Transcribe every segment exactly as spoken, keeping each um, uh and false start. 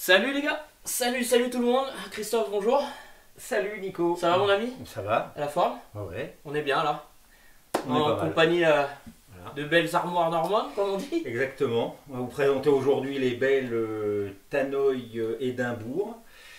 Salut les gars, salut, salut tout le monde. Christophe, bonjour. Salut Nico. Ça va mon ami? Ça va. À la forme? Ouais. On est bien là. On en est compagnie euh, voilà. de belles armoires normandes, comme on dit. Exactement. On va vous présenter aujourd'hui les belles euh, Tannoy euh, Édimbourg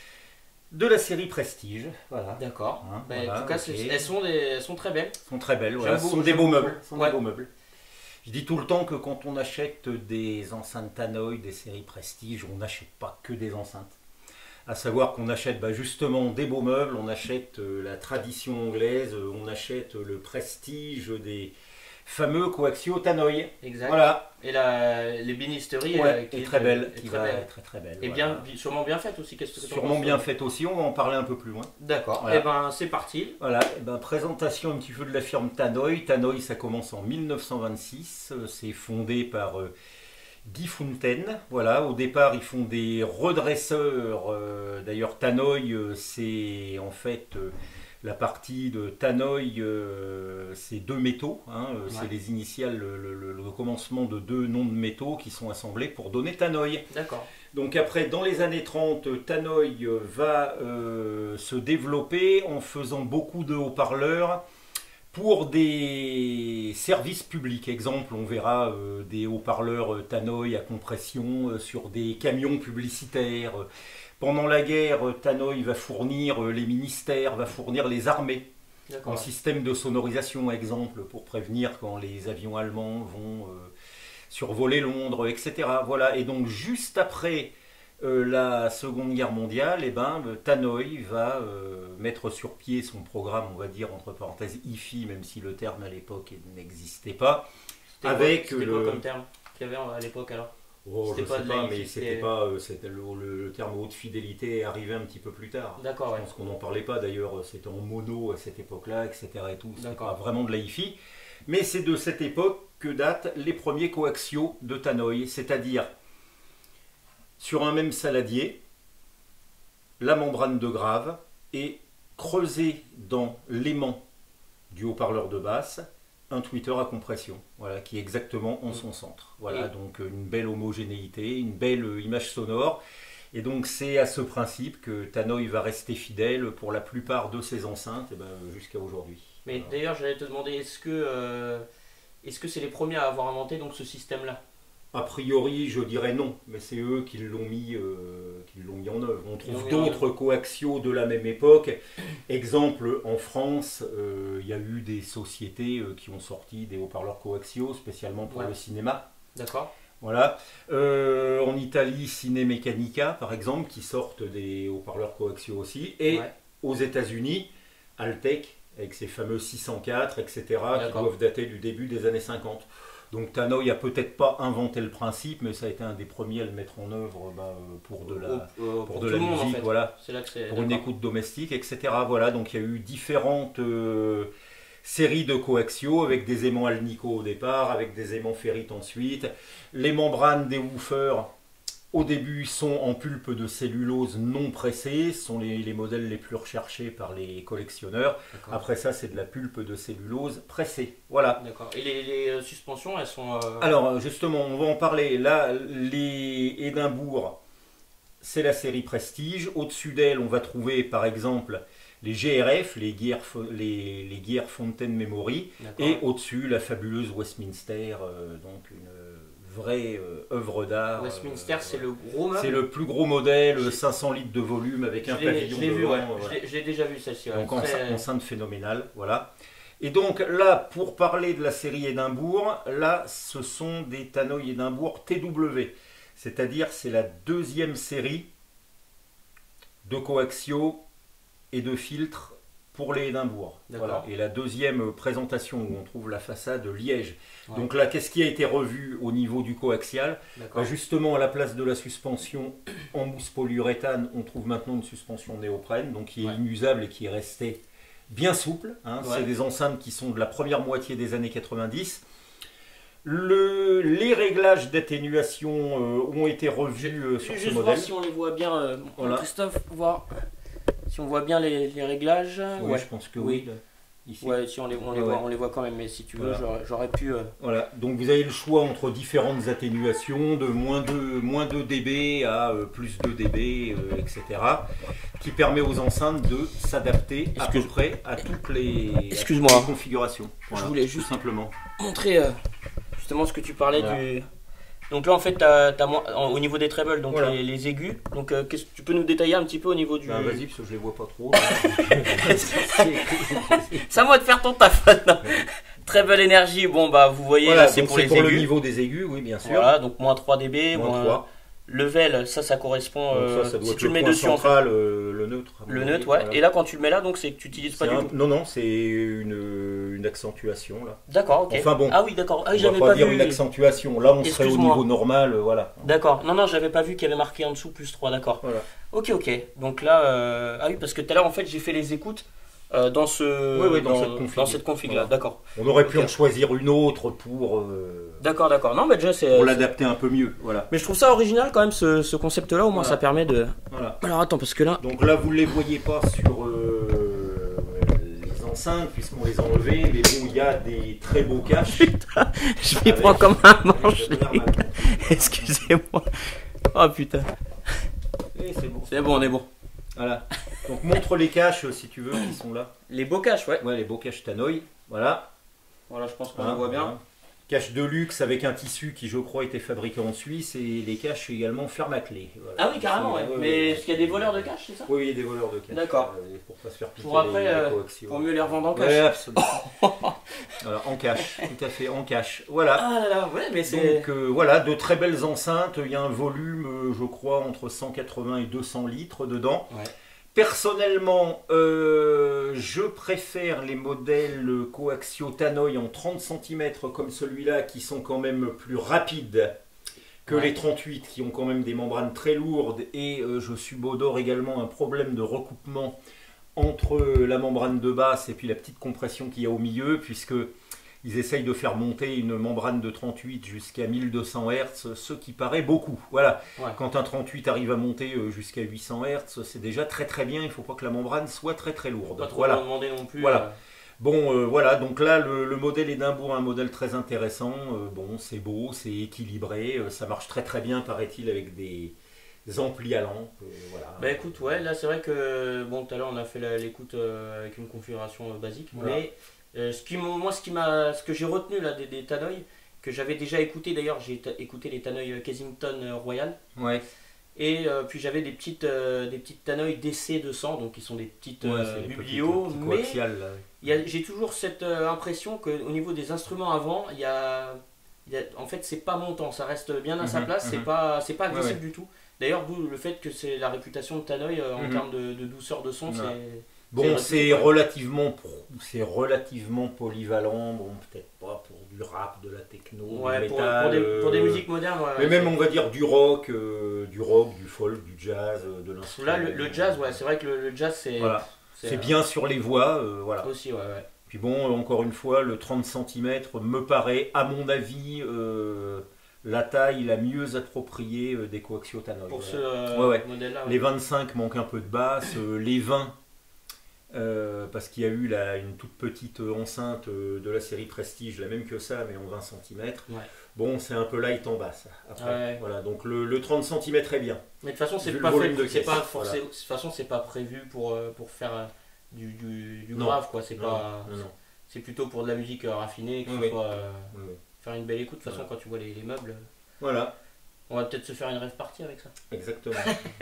de la série Prestige. Voilà. D'accord. Hein, bah, voilà, en tout cas, okay. elles, sont des, elles sont très belles. Elles sont très belles. Voilà. Ce sont des beaux meubles. Ce sont ouais. des beaux meubles. Je dis tout le temps que quand on achète des enceintes Tannoy, des séries Prestige, on n'achète pas que des enceintes. À savoir qu'on achète bah, justement des beaux meubles, on achète euh, la tradition anglaise, euh, on achète le prestige des fameux coaxiaux Tannoy. Exact. Voilà. Et la, l'ébénisterie ouais, euh, qui est, est très belle, est qui très va belle. être très très belle. Et voilà. bien, sûrement bien faite aussi. Qu'est-ce que sûrement bien faite aussi. On va en parler un peu plus loin. D'accord. Voilà. Et ben c'est parti. Voilà. Et ben présentation un petit peu de la firme Tannoy. Tannoy, ça commence en mille neuf cent vingt-six. C'est fondé par euh, Guy Fontaine. Voilà, au départ, ils font des redresseurs. Euh, D'ailleurs, Tannoy, euh, c'est en fait euh, la partie de Tannoy, euh, c'est deux métaux. Hein, euh, ouais. C'est les initiales, le, le, le commencement de deux noms de métaux qui sont assemblés pour donner Tannoy. D'accord. Donc après, dans les années trente, Tannoy va euh, se développer en faisant beaucoup de haut-parleurs pour des services publics. Exemple, on verra euh, des haut-parleurs Tannoy à compression euh, sur des camions publicitaires. Pendant la guerre, Tannoy va fournir euh, les ministères, va fournir les armées en système de sonorisation, exemple, pour prévenir quand les avions allemands vont euh, survoler Londres, et cetera. Voilà. Et donc, juste après Euh, la Seconde Guerre mondiale, eh ben, le Tannoy va euh, mettre sur pied son programme, on va dire entre parenthèses I F I, même si le terme à l'époque n'existait pas. Avec quoi, le... quoi comme terme qu'il y avait à l'époque alors? Oh, je ne sais pas, mais c'était pas, euh, c'était le, le, le terme haute fidélité est arrivé un petit peu plus tard. D'accord. Je pense ouais. qu'on n'en parlait pas d'ailleurs, c'était en mono à cette époque-là, et cetera. Et tout, c'était pas vraiment de la I F I. Mais c'est de cette époque que datent les premiers coaxiaux de Tannoy, c'est-à-dire sur un même saladier, la membrane de grave est creusée dans l'aimant du haut-parleur de basse, un tweeter à compression, voilà, qui est exactement en son centre. Voilà, oui. Donc une belle homogénéité, une belle image sonore. Et donc c'est à ce principe que Tannoy va rester fidèle pour la plupart de ses enceintes, et ben, jusqu'à aujourd'hui. Mais voilà. D'ailleurs, j'allais te demander, est-ce que euh, est-ce que c'est les premiers à avoir inventé donc ce système-là? A priori, je dirais non, mais c'est eux qui l'ont mis, euh, qui l'ont mis en œuvre. On trouve d'autres coaxiaux de la même époque. Exemple, en France, il euh, y a eu des sociétés euh, qui ont sorti des haut-parleurs coaxiaux, spécialement pour ouais. le cinéma. D'accord. Voilà. Euh, en Italie, Cinemeccanica, par exemple, qui sortent des haut-parleurs coaxiaux aussi. Et ouais. aux États-Unis, Altec, avec ses fameux six cent quatre, et cetera, qui doivent dater du début des années cinquante. Donc Tannoy n'a peut-être pas inventé le principe, mais ça a été un des premiers à le mettre en œuvre bah, pour de la, euh, pour pour de la musique, en fait. Voilà, là que pour une écoute domestique, et cetera. Voilà, donc il y a eu différentes euh, séries de coaxiaux avec des aimants Alnico au départ, avec des aimants ferrites ensuite. Les membranes des woofers au début sont en pulpe de cellulose non pressée, ce sont les, les modèles les plus recherchés par les collectionneurs. Après ça, c'est de la pulpe de cellulose pressée. Voilà. D'accord. Et les, les suspensions, elles sont... Euh... Alors justement, on va en parler. Là, les Édimbourg, c'est la série Prestige. Au-dessus d'elle, on va trouver par exemple les G R F, les Gear, les, les Gear Fountain Memory. Et au-dessus, la fabuleuse Westminster, euh, donc une vraie euh, œuvre d'art. Westminster, euh, c'est le gros meuble. C'est le plus gros modèle, cinq cents litres de volume avec un pavillon je devant. Ouais. Voilà. Je l'ai déjà vu celle-ci. Ouais. Donc Très... enceinte phénoménale, voilà. Et donc là, pour parler de la série Édimbourg, là, ce sont des Tannoy Édimbourg T W. C'est-à-dire, c'est la deuxième série de coaxiaux et de filtres pour les Édimbourg. Voilà. Et la deuxième présentation où on trouve la façade Liège. Ouais. Donc là, qu'est-ce qui a été revu au niveau du coaxial? Bah, justement, à la place de la suspension en mousse polyuréthane, on trouve maintenant une suspension néoprène, donc qui est ouais. inusable et qui est restée bien souple. Hein. Ouais. C'est des enceintes qui sont de la première moitié des années quatre-vingt-dix. Le, les réglages d'atténuation euh, ont été revus euh, sur ce modèle. Voir si on les voit bien, euh, voilà. Christophe, voir si on voit bien les, les réglages. Oui, ouais. je pense que oui. oui. ici. Ouais, si on les, on les, Ouais, voit, ouais. on les voit quand même, mais si tu veux, Voilà. j'aurais- j'aurais pu. euh, Voilà, donc vous avez le choix entre différentes atténuations, de moins de, moins de dB à euh, plus de dB, euh, et cetera, qui permet aux enceintes de s'adapter à peu Excuse- près à toutes les, à toutes Excuse-moi. les configurations. Voilà, voulais tout juste- simplement. montrer euh, justement ce que tu parlais Voilà. du. Donc là, en fait, t'as, t'as moins- en- au niveau des trebles, donc Voilà. les, les aigus. Donc, euh, qu'est-ce que tu peux nous détailler un petit peu au niveau du. Ben, vas-y, parce que je les vois pas trop. C'est à moi de faire ton taf maintenant. Treble énergie, bon bah vous voyez Voilà, là, c'est donc pour c'est les pour le aigus. niveau des aigus, oui, bien sûr. Voilà, donc moins trois dB, Moins moins trois. level, ça, ça correspond. Donc euh, ça, ça doit si être tu le le mets point dessus, en fait, central, euh, le neutre. à mon le avis, neutre, ouais. voilà. Et là, quand tu le mets là, donc c'est que tu n'utilises pas C'est du un- tout. Non, non, c'est une, une accentuation là. D'accord, ok. Enfin bon, Ah oui, d'accord. Ah, oui, On va j'avais pas, pas dire vu. une accentuation. Là, on serait au Excuse-moi. niveau normal, euh, voilà. D'accord. Non, non, j'avais pas vu qu'il y avait marqué en dessous plus trois, d'accord. Voilà. Ok, ok. Donc là, euh, ah oui, parce que tout à l'heure, en fait, j'ai fait les écoutes euh, dans, ce... Oui, oui, dans dans, cette config. dans cette config là, Voilà. d'accord. On aurait pu Ok. en choisir une autre pour, euh, D'accord, d'accord. Non, mais déjà, c'est. pour l'adapter un peu mieux. Voilà. Mais je trouve ça original quand même, ce, ce concept-là, au moins Voilà. ça permet de. Voilà. Alors attends, parce que là. Donc là, vous ne les voyez pas sur euh, les enceintes puisqu'on les a enlevés, mais bon, il y a des très beaux caches. Je m'y Avec- prends comme un manche. Avec le verre Excusez-moi. Oh putain. Et c'est bon. C'est bon, on est bon. Voilà. Donc montre les caches euh, si tu veux qui sont là. Les beaux caches, ouais. Ouais, les beaux caches Tannoy. Voilà. Voilà, je pense qu'on Hein, le voit bien. voilà. Cache de luxe avec un tissu qui, je crois, était fabriqué en Suisse et les caches également ferme à clé. Voilà. Ah oui, carrément, ouais. Ouais, ouais, Mais ouais. est-ce qu'il y a des voleurs de caches, c'est ça? Oui, il y a des voleurs de caches. D'accord. Euh, pour pas se faire piquer Pour après, les- euh, les coaxiaux. Pour mieux les revendre en cache. Ouais, absolument. Voilà, en cache, tout à fait, en cache. Voilà. Ah là là, ouais, mais c'est. Donc euh, voilà, de très belles enceintes. Il y a un volume, euh, je crois, entre cent quatre-vingts et deux cents litres dedans. Ouais. Personnellement, euh, je préfère les modèles coaxiaux Tannoy en trente centimètres comme celui-là, qui sont quand même plus rapides que Ouais. les trente-huit, qui ont quand même des membranes très lourdes. Et euh, je subodore également un problème de recoupement entre la membrane de basse et puis la petite compression qu'il y a au milieu, puisque ils essayent de faire monter une membrane de trente-huit jusqu'à mille deux cents hertz, ce qui paraît beaucoup. Voilà. Ouais. Quand un trente-huit arrive à monter euh, jusqu'à huit cents hertz, c'est déjà très très bien. Il ne faut pas que la membrane soit très très lourde. Pas trop Voilà. en demander non plus. Voilà. euh, Bon, euh, voilà. Donc là, le, le modèle Édimbourg, un modèle très intéressant. Euh, bon, c'est beau, c'est équilibré. euh, ça marche très très bien, paraît-il, avec des amplis à lampe. euh, voilà. Bah écoute, ouais, là c'est vrai que bon, tout à l'heure on a fait la- l'écoute euh, avec une configuration euh, basique, Voilà. mais euh, ce qui m'ont- moi ce qui m'a, ce que j'ai retenu là des, des Tannoy, que j'avais déjà écouté d'ailleurs, j'ai ta- écouté les Tannoy Kensington euh, Royal, Ouais. et euh, puis j'avais des petites, euh, des petites Tannoy D C deux cents, donc qui sont des petites Ouais, euh, c'est les biblios, petits- petits mais coaxiales, là. il y a- j'ai toujours cette euh, impression qu'au niveau des instruments avant, il y a, il y a- en fait c'est pas montant, ça reste bien à sa Mhm, place, c'est mhm. pas, c'est pas agressif Ouais, ouais. du tout. D'ailleurs, d'où le fait que c'est la réputation de Tannoy euh, en Mhm. termes de, de douceur de son, Ouais. c'est. Bon, C'est c'est vrai. relativement, pro- c'est relativement polyvalent. Bon, peut-être pas pour du rap, de la techno, Ouais, du pour, métal, pour des, pour des euh, musiques modernes. ouais, mais même, c'est- on va dire, du rock, euh, du rock, du folk, du jazz, euh, de l'instrument. Là, le, le jazz, ouais, c'est vrai que le, le jazz, c'est. Voilà. C'est euh, bien sur les voix, euh, voilà. Aussi, ouais, ouais. Puis bon, encore une fois, le trente centimètres me paraît, à mon avis, euh, la taille la mieux appropriée euh, des coaxiaux Tannoy. Pour ce Voilà. euh, Ouais, ouais. modèle-là. ouais. Les vingt-cinq manquent un peu de basse, euh, les vingt, euh, parce qu'il y a eu là, une toute petite enceinte euh, de la série Prestige, la même que ça, mais en vingt centimètres. Ouais. Bon, c'est un peu light en basse. Après, Ouais. voilà, donc le, le trente centimètres est bien. Mais de toute façon, c'est Vu le pas volume fait, de c'est caisse, pas forcé, voilà. de toute façon, c'est pas prévu pour, euh, pour faire euh, du, du, du Non. grave, quoi. C'est Non, pas. non, non. C'est plutôt pour de la musique euh, raffinée, que Oui, ce oui. soit euh, Oui, oui. faire une belle écoute. De toute façon, Voilà. quand tu vois les, les meubles, Voilà, on va peut-être se faire une rêve partie avec ça. exactement.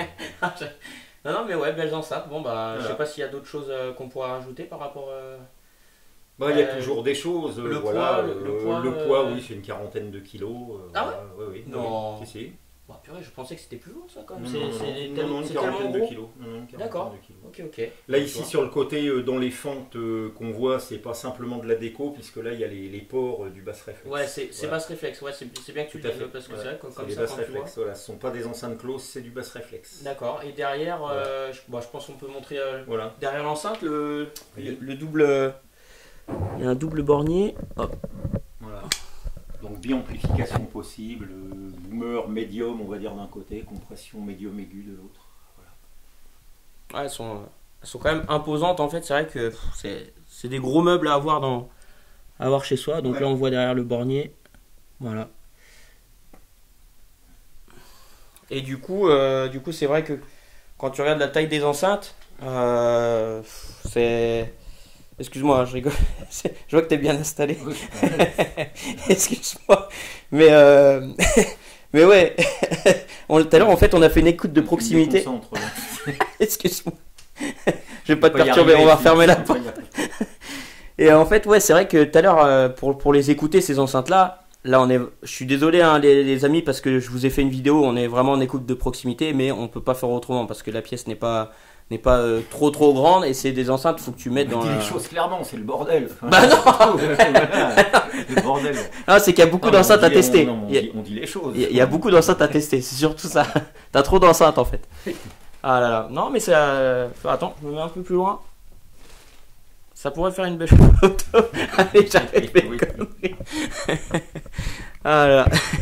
Non, non, mais ouais, belles enceintes. Bon, bah, je Voilà. sais pas s'il y a d'autres choses euh, qu'on pourra rajouter par rapport. euh, Bah, il y a Euh, toujours des choses. euh, le voilà, poids, le- le euh, poids, le poids, euh, oui, c'est une quarantaine de kilos. euh, Ah voilà, ouais, oui, Non. oui, si, si. Bah, purée, je pensais que c'était plus lourd ça quand même. Non, C'est non, c'est non, tel- non, non, une c'est tellement quarantaine de gros. kilos. Non, non, une quarantaine D'accord. de kilos. Ok, ok. Là Tu ici vois. sur le côté, euh, dans les fentes euh, qu'on voit, c'est pas simplement de la déco, puisque là il y a les, les pores euh, du basse réflexe. Ouais, c'est c'est Voilà. basse réflexe. Ouais, c'est c'est bien que tu Tout le à dises fait. parce que Voilà. c'est vrai, comme C'est comme les ça basses quand tu vois. réflexes, voilà, ce sont pas des enceintes closes, c'est du basse réflexe. D'accord. Et derrière, euh, je, bon, je pense qu'on peut montrer euh, Voilà. derrière l'enceinte le, Oui. le, le double. Il y a un double bornier. Hop. Voilà. Donc bi-amplification possible, euh, boomer médium on va dire d'un côté, compression médium aiguë de l'autre. Ouais, elles sont, elles sont quand même imposantes en fait. C'est vrai que c'est des gros meubles à avoir, dans, à avoir chez soi. Donc ouais. Là on voit derrière le bornier. Voilà. Et du coup, euh, du coup c'est vrai que quand tu regardes la taille des enceintes, euh, c'est... Excuse-moi, je rigole. Je vois que tu es bien installé. Oui. Excuse-moi. Mais, euh... mais ouais. Tout à l'heure, en fait, on a fait une écoute de proximité. Excuse-moi. Je vais pas te perturber, on va refermer la porte. Et en fait, ouais, c'est vrai que tout à l'heure, pour, pour les écouter, ces enceintes-là, là, on est. Je suis désolé, hein, les, les amis, parce que je vous ai fait une vidéo, on est vraiment en écoute de proximité, mais on peut pas faire autrement parce que la pièce n'est pas. n'est pas euh, trop trop grande et c'est des enceintes, faut que tu mettes dans dis la... les choses clairement, c'est le bordel. Bah non. Le bordel. Ah, c'est qu'il y a beaucoup d'enceintes à tester. On, non, on, dit, on dit les choses. Il y a, il y a beaucoup d'enceintes à tester, c'est surtout ça. T'as trop d'enceintes en fait. Ah là là. Non mais c'est... Euh... Attends, je me mets un peu plus loin. Ça pourrait faire une belle photo. Allez, j'arrête mes conneries. Ah là là.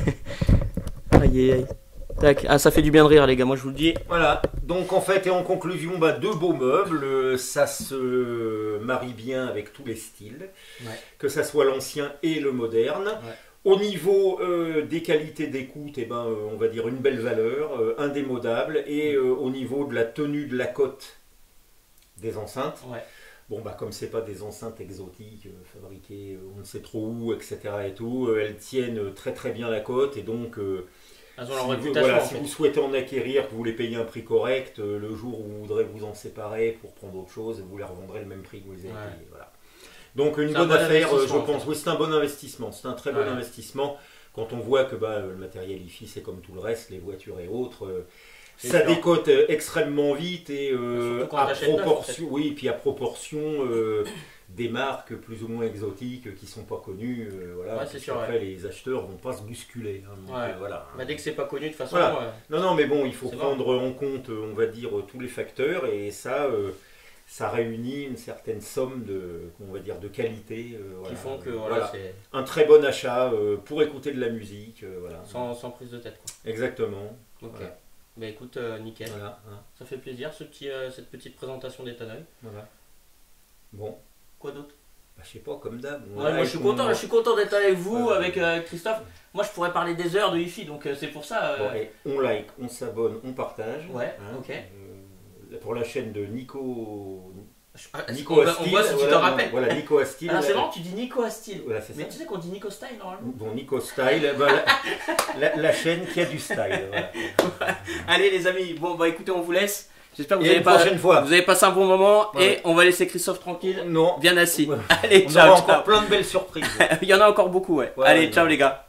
Aïe aïe aïe. Tac. Ah, ça fait du bien de rire les gars, moi je vous le dis. Voilà, donc en fait et en conclusion, bah, deux beaux meubles, ça se marie bien avec tous les styles, ouais. Que ça soit l'ancien et le moderne. Ouais. Au niveau euh, des qualités d'écoute, eh ben, euh, on va dire une belle valeur, euh, indémodable, et euh, au niveau de la tenue de la cote des enceintes, ouais. Bon bah comme c'est pas des enceintes exotiques euh, fabriquées euh, on ne sait trop où, et cetera et tout, euh, elles tiennent très très bien la cote et donc euh, Elles ont leur si, réputation, vous, voilà, en si fait. vous souhaitez en acquérir, que vous les payez un prix correct, euh, le jour où vous voudrez vous en séparer pour prendre autre chose, vous les revendrez le même prix que vous les avez ouais. payés. Voilà. Donc une bonne bon affaire, je pense. En fait. Oui, c'est un bon investissement. C'est un très bon ouais. investissement. Quand on voit que bah, le matériel I F I, c'est comme tout le reste, les voitures et autres, euh, ça sûr. décote euh, extrêmement vite et euh, à proportion, neuf, en fait. Oui, puis à proportion. Euh, des marques plus ou moins exotiques qui sont pas connues, euh, voilà. Ouais, c'est sûr, après ouais. les acheteurs vont pas se bousculer. Hein, donc, ouais. euh, voilà. Bah, dès que c'est pas connu de toute façon. Voilà. Ouais. Non, non, mais bon, il faut prendre bon. en compte, on va dire, tous les facteurs et ça, euh, ça réunit une certaine somme de, on va dire, de qualité. Euh, voilà. Qui font que voilà, voilà. c'est un très bon achat euh, pour écouter de la musique, euh, voilà. Sans, sans prise de tête, quoi. Exactement. Ok. Voilà. Bah écoute, euh, nickel. Voilà, hein. Ça fait plaisir ce petit, euh, cette petite présentation des Tanoï. Voilà. Bon. Quoi d'autre? Bah, je sais pas, comme d'hab. Ouais, moi je suis content, on... je suis content d'être avec vous, euh, avec euh, Christophe. Moi je pourrais parler des heures de Hi-Fi, donc euh, c'est pour ça. Euh... Bon, et on like, on s'abonne, on partage. Ouais, hein, ok. Euh, pour la chaîne de Nico. Ah, Nico Astil. On voit si voilà, tu te rappelles. Voilà, Nico Astil. Alors c'est marrant, tu dis Nico Astil. Voilà, mais ça. Tu sais qu'on dit Nico Style normalement. Bon, Nico Style, bah, la, la, la chaîne qui a du style. Voilà. Allez les amis, bon bah écoutez, on vous laisse. J'espère que vous et avez, pas, fois. vous avez passé un bon moment ouais. Et on va laisser Christophe tranquille, non. bien assis. Ouais. Allez, on ciao, aura ciao. encore plein de belles surprises. Il y en a encore beaucoup, ouais. ouais Allez, ciao ouais. les gars.